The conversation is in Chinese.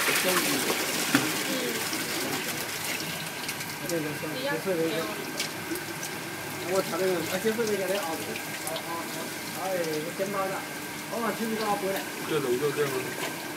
小鱼。对对，小水那个。我跳那个，小水那个的啊，哎，我先把它，我往起这个回来。 这楼就这样。